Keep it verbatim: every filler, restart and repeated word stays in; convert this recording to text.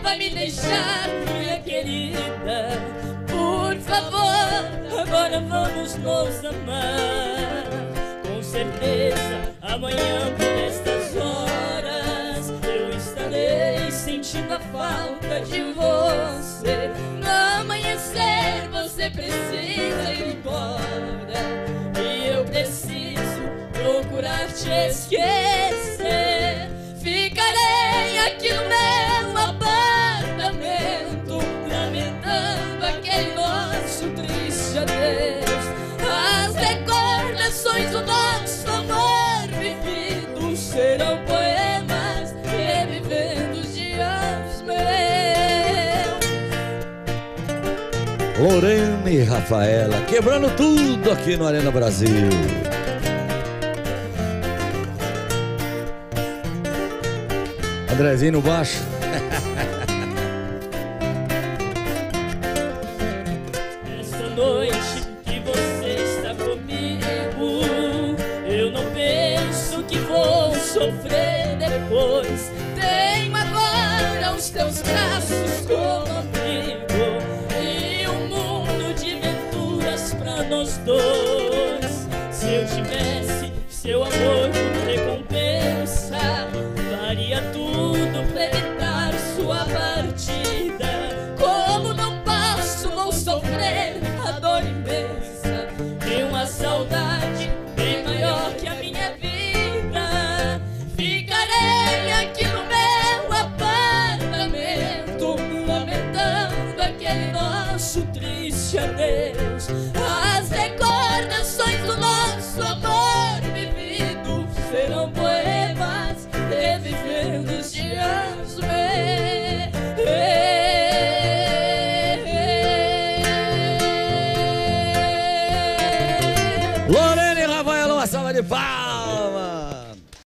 vai me deixar, minha querida. Por favor, agora vamos nos amar. Com certeza, amanhã por estas horas eu estarei sentindo a falta de você. No amanhecer você precisa ir embora e eu preciso procurar te esquecer. Ficarei aqui no meu apartamento, lamentando aquele nosso triste adeus. As recordações do nosso amor vivido serão poemas revivendo os dias meus. Lorena e Rafaela quebrando tudo aqui no Arena Brasil. Andrezinho no baixo. Essa noite que você está comigo, eu não penso que vou sofrer depois. Tenho agora os teus braços como abrigo e um mundo de venturas pra nós dois. Se eu tivesse seu amor por recompensa, faria tudo pra evitar sua partida.